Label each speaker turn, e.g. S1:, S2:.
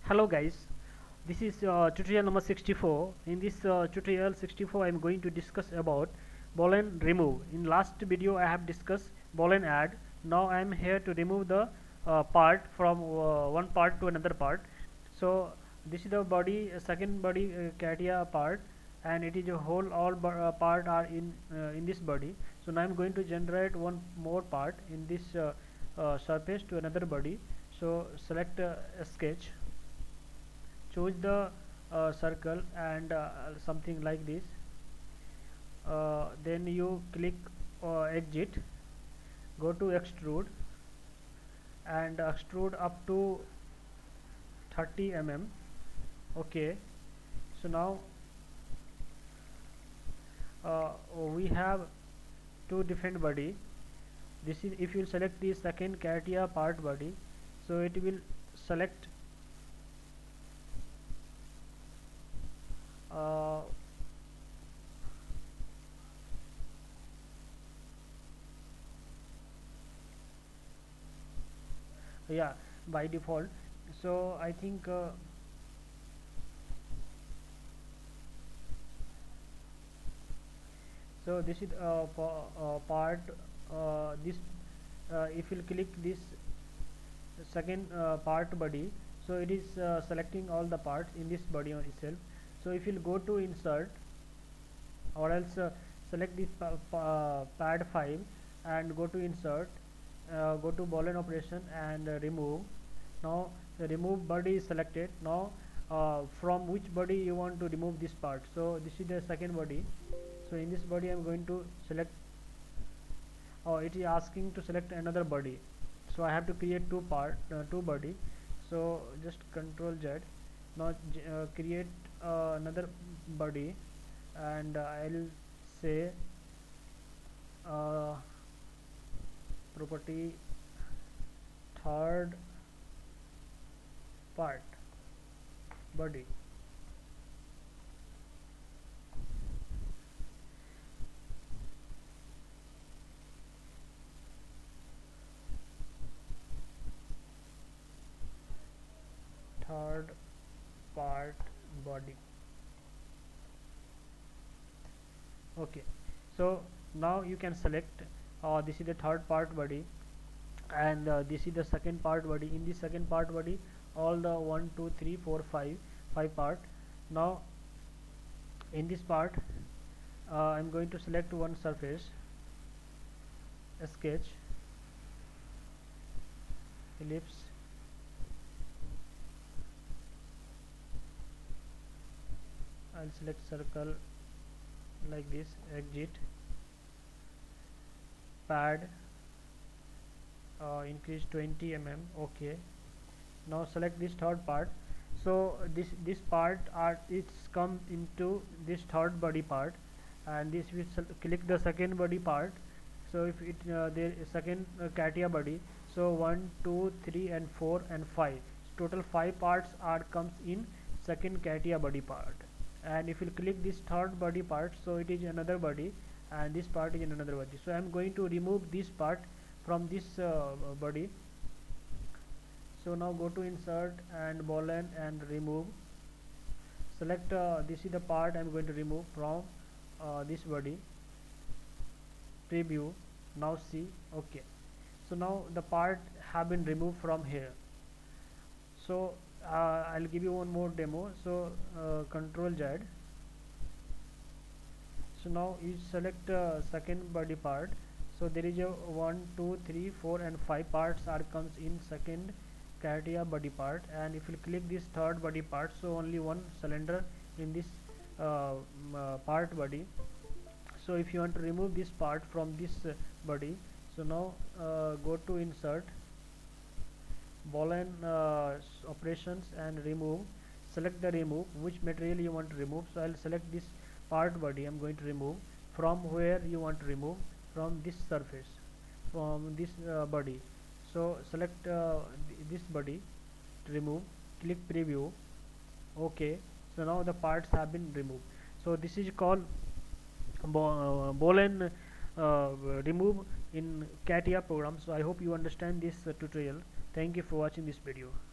S1: Hello guys, this is tutorial number 64. In this tutorial 64 I am going to discuss about boolean remove. In last video I have discussed boolean add. Now I am here to remove the part from one part to another part. So this is the body, second body Katia part, and it is a whole part are in this body. So now I am going to generate one more part in this surface to another body. So select a sketch, choose the circle and something like this. Then you click exit, go to extrude and extrude up to 30 mm. Okay, so now we have two different body. This is, if you select the second Katia part body, so it will select yeah, by default. So I think so this is part this if you click this second part body, so it is selecting all the parts in this body on itself. So if you go to insert, or else select this pad 5 and go to insert, go to boolean operation and remove. Now the remove body is selected. Now from which body you want to remove this part. So this is the second body. So in this body I am going to select, it is asking to select another body, so I have to create two body. So just Control Z. Now create another body, and I'll say property third part body. Third part body. Okay, so now you can select this is the third part body, and this is the second part body. In the second part body, all the 1 2 3 4 5 part. Now in this part I'm going to select one surface, a sketch, ellipse, I'll select circle like this, exit, pad increase 20 mm. Okay, now select this third part. So this part it's come into this third body part, and this we click the second body part. So if it there is second Katia body, so 1 2 3 and 4 and 5, total 5 parts are comes in second Katia body part. And if you click this third body part, so it is another body, and this part is in another body. So I am going to remove this part from this body. So now go to insert and boolean and remove. Select this is the part I am going to remove from this body. Preview. Now see. Okay, so now the part have been removed from here. So I'll give you one more demo. So Control Z. So now you select second body part. So there is a 1 2 3 4 and 5 parts are comes in second Katia body part. And if you click this third body part, so only one cylinder in this part body. So if you want to remove this part from this body, so now go to insert, boolean operations and remove. Select the remove, which material you want to remove. So I'll select this part body I'm going to remove. From where you want to remove? From this surface, from this body. So select this body to remove, click preview. Okay, so now the parts have been removed. So this is called boolean remove in CATIA program. So I hope you understand this tutorial. Thank you for watching this video.